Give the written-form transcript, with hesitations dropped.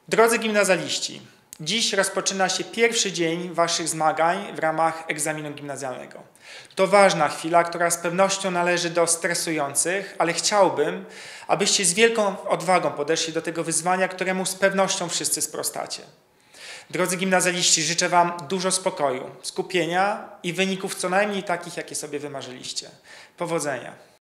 Drodzy gimnazjaliści, dziś rozpoczyna się pierwszy dzień waszych zmagań w ramach egzaminu gimnazjalnego. To ważna chwila, która z pewnością należy do stresujących, ale chciałbym, abyście z wielką odwagą podeszli do tego wyzwania, któremu z pewnością wszyscy sprostacie. Drodzy gimnazjaliści, życzę wam dużo spokoju, skupienia i wyników co najmniej takich, jakie sobie wymarzyliście. Powodzenia!